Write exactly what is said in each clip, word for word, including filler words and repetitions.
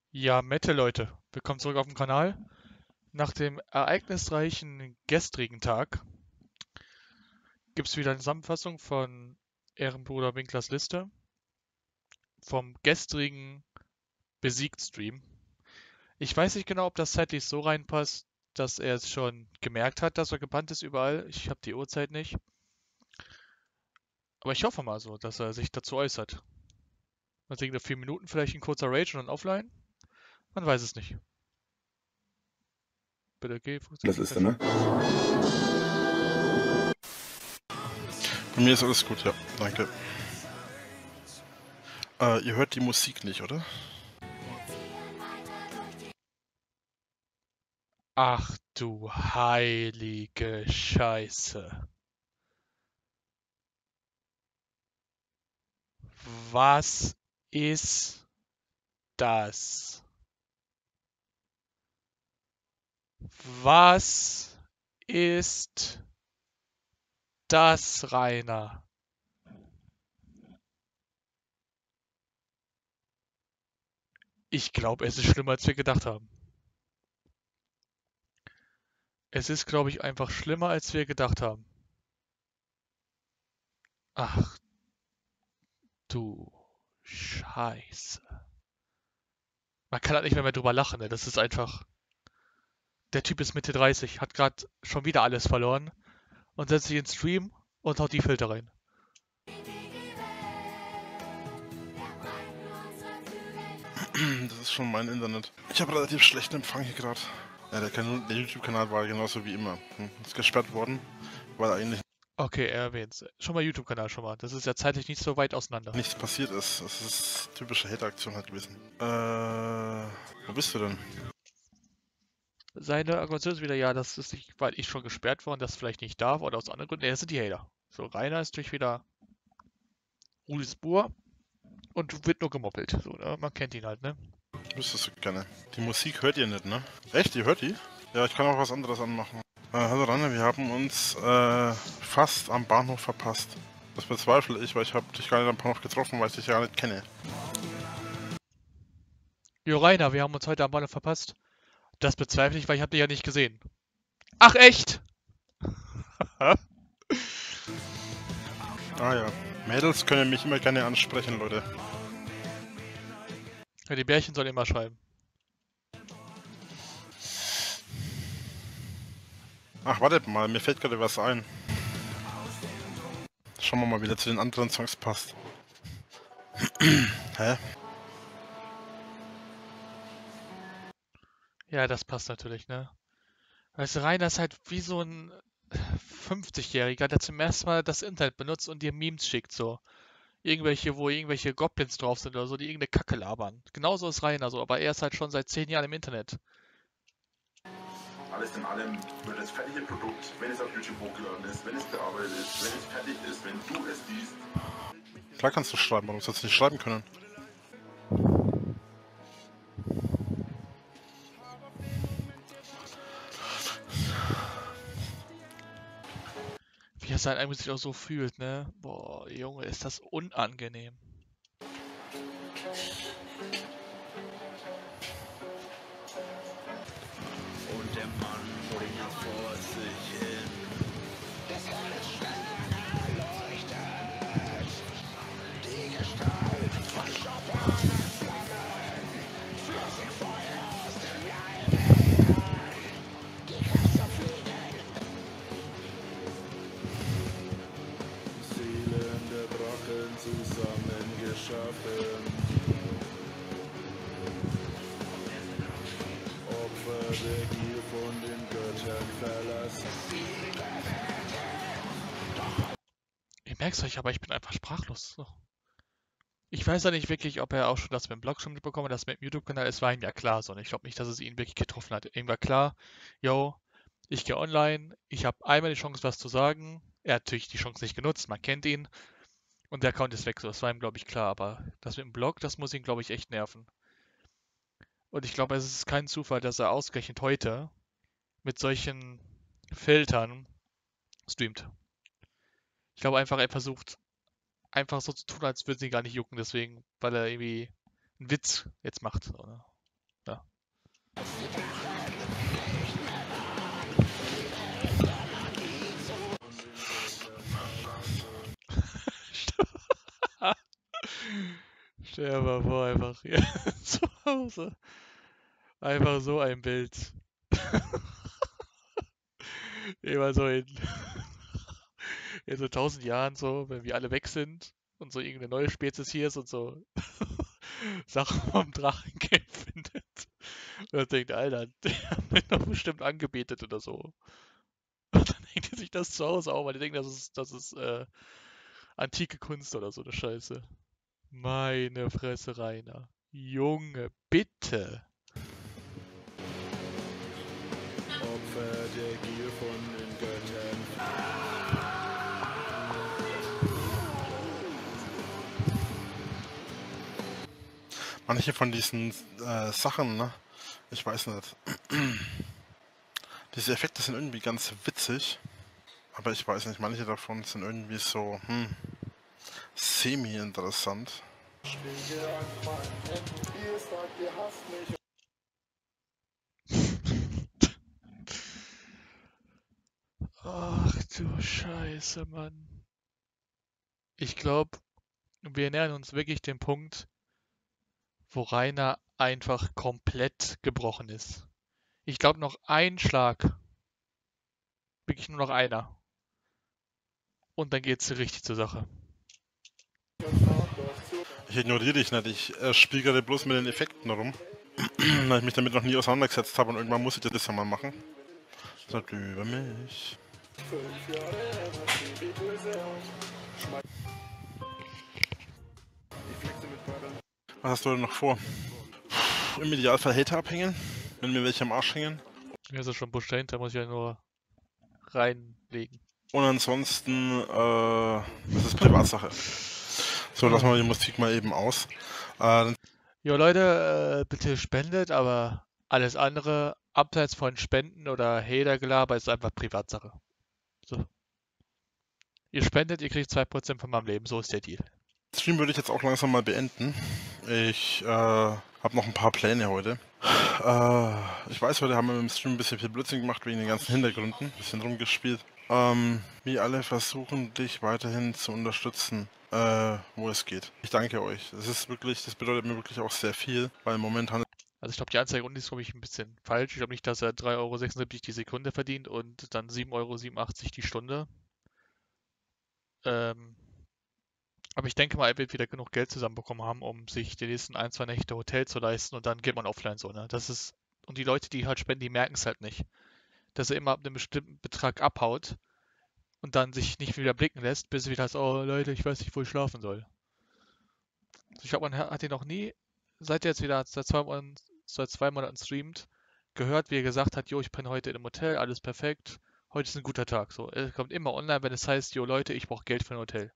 Ja, Mette Leute, willkommen zurück auf dem Kanal. Nach dem ereignisreichen gestrigen Tag gibt es wieder eine Zusammenfassung von Ehrenbruder Winklers Liste vom gestrigen Besiegt-Stream. Ich weiß nicht genau, ob das zeitlich so reinpasst, dass er es schon gemerkt hat, dass er gebannt ist überall. Ich habe die Uhrzeit nicht. Aber ich hoffe mal so, dass er sich dazu äußert. Man singt vier Minuten, vielleicht ein kurzer Rage und dann offline. Man weiß es nicht. Bitte geh, Das funktioniert ist das er, ne? Bei mir ist alles gut, ja. Danke. Äh, ihr hört die Musik nicht, oder? Ach du heilige Scheiße. Was ist das? Was ist das, Rainer? Ich glaube, es ist schlimmer, als wir gedacht haben. Es ist, glaube ich, einfach schlimmer, als wir gedacht haben. Ach du Scheiße. Man kann halt nicht mehr, mehr drüber lachen, ne? Das ist einfach. Der Typ ist Mitte dreißig, hat gerade schon wieder alles verloren und setzt sich ins Stream und haut die Filter rein. Das ist schon mein Internet. Ich habe relativ schlechten Empfang hier gerade. Ja, der, der YouTube-Kanal war genauso wie immer. Hm, ist gesperrt worden, weil eigentlich Okay, er erwähnt's. Schon mal YouTube-Kanal schon mal. Das ist ja zeitlich nicht so weit auseinander. nichts passiert ist. Das ist typische Hate-Aktion halt gewesen. Äh, wo bist du denn? Seine Argumentation ist wieder, ja, das ist nicht, weil ich schon gesperrt worden, das vielleicht nicht darf oder aus anderen Gründen. Nee, das sind die Hater. So, Rainer ist durch wieder Rudis Bur und wird nur gemoppelt. So, ne? Man kennt ihn halt, ne? Wüsstest du gerne. Die Musik hört ihr nicht, ne? Echt, ihr hört die? Ja, ich kann auch was anderes anmachen. Äh, hallo Rainer, wir haben uns äh, fast am Bahnhof verpasst. Das bezweifle ich, weil ich habe dich gar nicht am Bahnhof getroffen, weil ich dich ja gar nicht kenne. Jo, Rainer, wir haben uns heute am Bahnhof verpasst. Das bezweifle ich, weil ich habe dich ja nicht gesehen. Ach, echt? Ah ja. Mädels können mich immer gerne ansprechen, Leute. Ja, die Bärchen sollen immer schreiben. Ach, wartet mal, mir fällt gerade was ein. Schauen wir mal, wie der zu den anderen Songs passt. Hä? Ja, das passt natürlich, ne? Weißt du, Rainer ist halt wie so ein fünfzigjähriger, der zum ersten Mal das Internet benutzt und dir Memes schickt, so. Irgendwelche, wo irgendwelche Goblins drauf sind oder so, die irgendeine Kacke labern. Genauso ist Rainer so, aber er ist halt schon seit zehn Jahren im Internet. Alles in allem wird das fertige Produkt, wenn es auf YouTube hochgeladen ist, wenn es bearbeitet ist, wenn es fertig ist, wenn du es liest. Klar kannst du schreiben, warum sollst du nicht schreiben können? Wie er sein eigentlich sich auch so fühlt, ne? Boah, Junge, ist das unangenehm. Und der Mann bringt vor sich hin. Das alles schneller leuchtet. Die Gestalt von Stoffern Flammen. Flüssig Feuer aus dem Leib. Die Geister fliegen. Seelen der Brocken zusammengeschaffen. Opfer der Gier von den Göttern verlassen. Ihr merkt's euch, aber ich bin einfach sprachlos. So. Ich weiß ja nicht wirklich, ob er auch schon das mit dem Blog schon mitbekommen hat, das mit dem YouTube-Kanal, es war ihm ja klar so. Und ich glaube nicht, dass es ihn wirklich getroffen hat. Ihm war klar, yo, ich gehe online, ich habe einmal die Chance, was zu sagen. Er hat natürlich die Chance nicht genutzt, man kennt ihn. Und der Account ist weg, so. Das war ihm, glaube ich, klar. Aber das mit dem Blog, das muss ihn, glaube ich, echt nerven. Und ich glaube, es ist kein Zufall, dass er ausgerechnet heute mit solchen Filtern streamt. Ich glaube einfach, er versucht einfach so zu tun, als würde sie gar nicht jucken, deswegen, weil er irgendwie einen Witz jetzt macht. Oder? Ja. Stell dir mal vor, einfach hier zu Hause. Einfach so ein Bild. Immer so in, in so tausend Jahren so, wenn wir alle weg sind und so irgendeine neue Spezies hier ist und so Sachen vom Drachengame findet. Und dann denkt, Alter, der hat mich doch bestimmt angebetet oder so. Und dann denkt er sich das zu Hause auch, weil die denken, das ist, das ist äh, antike Kunst oder so eine Scheiße. Meine Fresse, Rainer. Junge, bitte. Opfer der Gier von den Göttern. Manche von diesen äh, Sachen, ne? Ich weiß nicht. Diese Effekte sind irgendwie ganz witzig. Aber ich weiß nicht, manche davon sind irgendwie so, hm, semi-interessant. Ach du Scheiße, Mann. Ich glaube, wir nähern uns wirklich dem Punkt, wo Rainer einfach komplett gebrochen ist. Ich glaube, noch ein Schlag. Wirklich nur noch einer. Und dann geht's richtig zur Sache. Ich ignoriere dich nicht, ich äh, spiele gerade bloß mit den Effekten rum. Weil ich mich damit noch nie auseinandergesetzt habe und irgendwann muss ich das ja mal machen. Sagt über mich. Was hast du denn noch vor? Im Idealfall Hater abhängen, wenn mir welche am Arsch hängen. Mir ist es schon Busch dahinter, muss ich ja nur reinlegen. Und ansonsten, äh, das ist Privatsache. So, lassen wir die Musik mal eben aus. Äh, dann Jo Leute, äh, bitte spendet, aber alles andere, abseits von Spenden oder Hatergelaber, ist einfach Privatsache. So. Ihr spendet, ihr kriegt zwei Prozent von meinem Leben, so ist der Deal. den Stream würde ich jetzt auch langsam mal beenden. Ich äh, habe noch ein paar Pläne heute. Äh, ich weiß, heute haben wir mit dem Stream ein bisschen viel Blödsinn gemacht wegen den ganzen Hintergründen. Ein bisschen rumgespielt. Ähm, wir alle versuchen, dich weiterhin zu unterstützen, äh, wo es geht. Ich danke euch. Das ist wirklich, das bedeutet mir wirklich auch sehr viel, weil momentan. Also ich glaube, die Anzeige unten ist, glaube ich, ein bisschen falsch. Ich glaube nicht, dass er drei Euro sechsundsiebzig die Sekunde verdient und dann sieben Euro siebenundachtzig die Stunde. Ähm, aber ich denke mal, er wird wieder genug Geld zusammenbekommen haben, um sich die nächsten ein, zwei Nächte Hotel zu leisten und dann geht man offline so, ne? Das ist, und die Leute, die halt spenden, die merken es halt nicht. Dass er immer ab einem bestimmten Betrag abhaut und dann sich nicht wieder blicken lässt, bis er wieder heißt, oh Leute, ich weiß nicht, wo ich schlafen soll. Ich glaube, man hat ihn noch nie, seit er jetzt wieder seit zwei Monaten, seit zwei Monaten streamt, gehört, wie er gesagt hat, jo, ich bin heute in einem Hotel, alles perfekt, heute ist ein guter Tag. So, er kommt immer online, wenn es heißt, jo Leute, ich brauche Geld für ein Hotel.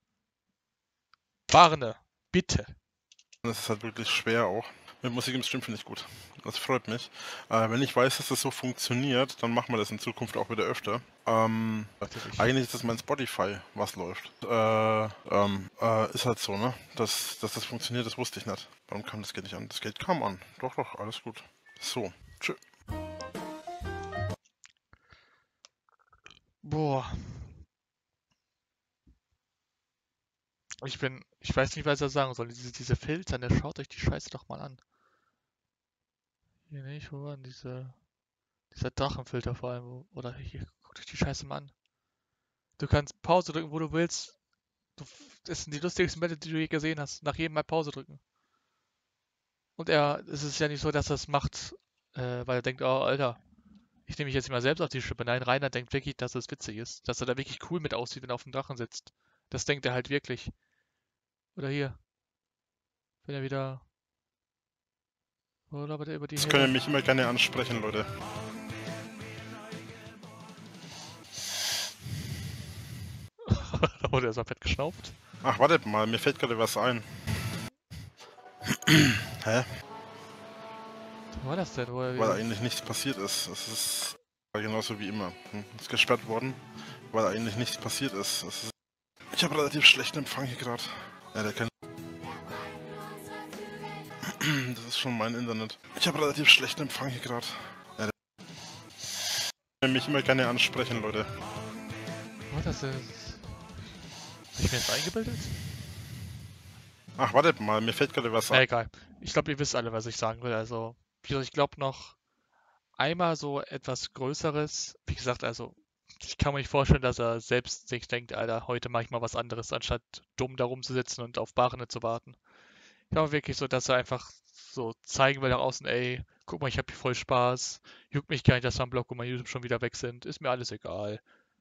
Warne, bitte. Das ist halt wirklich schwer auch. Mit Musik im Stream finde ich gut. Das freut mich. Äh, wenn ich weiß, dass das so funktioniert, dann machen wir das in Zukunft auch wieder öfter. Ähm, eigentlich ist das mein Spotify, was läuft. Äh, ähm, äh, ist halt so, ne? Dass, dass das funktioniert, das wusste ich nicht. Warum kam das Geld nicht an? Das Geld kam an. Doch, doch, alles gut. So, tschö. Boah. Ich bin, ich weiß nicht, was ich da sagen soll. Diese, diese Filter, ne, schaut euch die Scheiße doch mal an. Hier nicht, wo waren diese, dieser Drachenfilter vor allem, wo, oder hier, guckt euch die Scheiße mal an. Du kannst Pause drücken, wo du willst. Du, das sind die lustigsten Bilder, die du je gesehen hast. Nach jedem Mal Pause drücken. Und er, es ist ja nicht so, dass er es macht, äh, weil er denkt, oh, Alter, ich nehme mich jetzt nicht mal selbst auf die Schippe. Nein, Rainer denkt wirklich, dass es witzig ist. Dass er da wirklich cool mit aussieht, wenn er auf dem Drachen sitzt. Das denkt er halt wirklich. Oder hier. Wenn er wieder... Oder über die Das können ihr mich immer gerne ansprechen, Leute. Da wurde er so fett geschnauft. Ach, wartet mal, mir fällt gerade was ein. Hä? Was war das denn? Wo er Weil wieder... eigentlich nichts passiert ist. Es ist genauso wie immer. Hm, ist gesperrt worden, weil eigentlich nichts passiert ist. Es ist ich habe relativ schlechten Empfang hier gerade. Ja, der kann Das ist schon mein Internet. Ich habe relativ schlechten Empfang hier gerade. Ja, der- mich immer gerne ansprechen, Leute. Oh, das ist... Hab ich mir jetzt eingebildet? Ach, wartet mal, mir fällt gerade was Na an. egal. Ich glaube, ihr wisst alle, was ich sagen will. Also, wie gesagt, ich glaube noch einmal so etwas Größeres. Wie gesagt, also, ich kann mir nicht vorstellen, dass er selbst sich denkt, Alter, heute mache ich mal was anderes, anstatt dumm da rumzusitzen und auf Barene zu warten. Ich glaube wirklich so, dass er einfach so zeigen will nach außen, ey, guck mal, ich habe hier voll Spaß. Juckt mich gar nicht, dass mein Blog und mein YouTube schon wieder weg sind. Ist mir alles egal.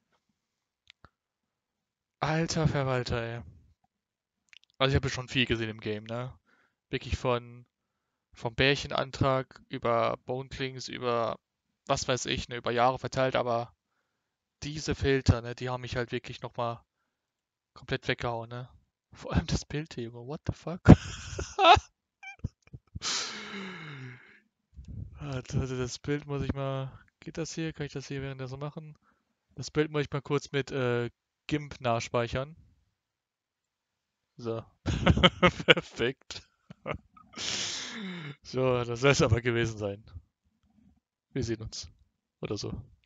Alter Verwalter, ey. Also ich habe schon viel gesehen im Game, ne? Wirklich von vom Bärchenantrag über Boneclings, über was weiß ich, ne, über Jahre verteilt, aber diese Filter, ne, die haben mich halt wirklich nochmal komplett weggehauen, ne? Vor allem das Bild hier, Junge, what the fuck? Also das Bild muss ich mal. Geht das hier? Kann ich das hier währenddessen machen? Das Bild muss ich mal kurz mit äh, GIMP nachspeichern. So. Perfekt. So, das soll es aber gewesen sein. Wir sehen uns. Oder so.